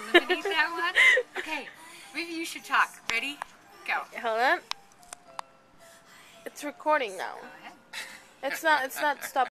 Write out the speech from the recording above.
beneath that one? Okay, maybe you should talk. Ready? Go. Hold on. It's recording now. Go ahead. It's not stopped.